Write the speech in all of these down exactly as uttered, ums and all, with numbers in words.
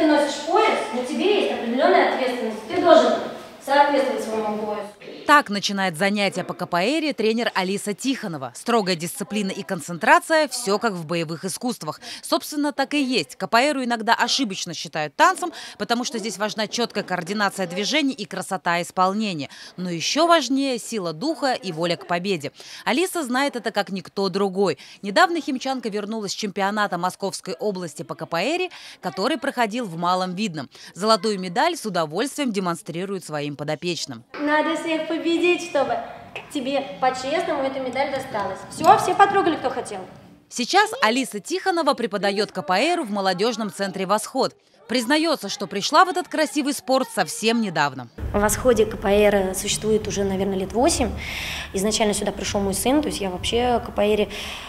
Ты носишь пояс, на тебе есть определенная ответственность. Ты должен соответствовать своему поясу. Так начинает занятия по капоэйре тренер Алиса Тихонова. Строгая дисциплина и концентрация – все как в боевых искусствах. Собственно, так и есть. Капоэйру иногда ошибочно считают танцем, потому что здесь важна четкая координация движений и красота исполнения. Но еще важнее – сила духа и воля к победе. Алиса знает это как никто другой. Недавно химчанка вернулась с чемпионата Московской области по капоэйре, который проходил в Малом Видном. Золотую медаль с удовольствием демонстрирует своим подопечным. Надо всех победить, чтобы тебе по-честному эту медаль досталась. Все, все потрогали, кто хотел. Сейчас Алиса Тихонова преподает капоэйру в молодежном центре «Восход». Признается, что пришла в этот красивый спорт совсем недавно. В «Восходе» капоэйра существует уже, наверное, лет восемь. Изначально сюда пришел мой сын, то есть я вообще к капоэйре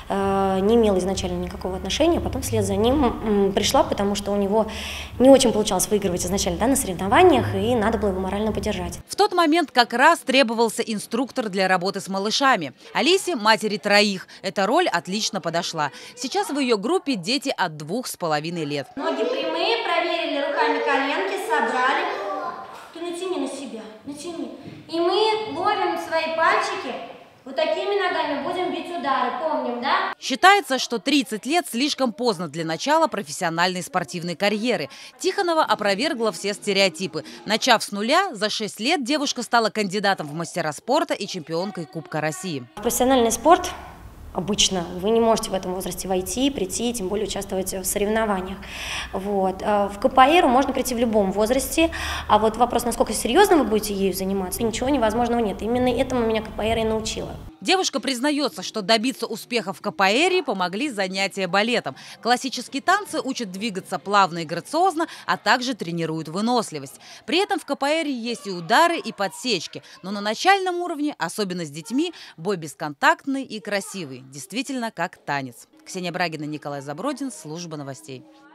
э, не имела изначально никакого отношения. Потом вслед за ним м, пришла, потому что у него не очень получалось выигрывать изначально, да, на соревнованиях, и надо было его морально поддержать. В тот момент как раз требовался инструктор для работы с малышами. Алисе, матери троих, эта роль отлично подошла. Сейчас в ее группе дети от двух с половиной лет. Ноги прямые, проверили руками коленки, собрали. Ты натяни на себя, натяни. И мы ловим свои пальчики, вот такими ногами будем бить удары, помним, да? Считается, что тридцать лет слишком поздно для начала профессиональной спортивной карьеры. Тихонова опровергла все стереотипы. Начав с нуля, за шесть лет девушка стала кандидатом в мастера спорта и чемпионкой Кубка России. Профессиональный спорт обычно вы не можете в этом возрасте войти, прийти, тем более участвовать в соревнованиях. Вот. В капоэйру можно прийти в любом возрасте, а вот вопрос, насколько серьезно вы будете ею заниматься, ничего невозможного нет. Именно этому меня капоэйра и научила. Девушка признается, что добиться успеха в капоэйре помогли занятия балетом. Классические танцы учат двигаться плавно и грациозно, а также тренируют выносливость. При этом в капоэйре есть и удары, и подсечки. Но на начальном уровне, особенно с детьми, бой бесконтактный и красивый. Действительно, как танец. Ксения Брагина, Николай Забродин, служба новостей.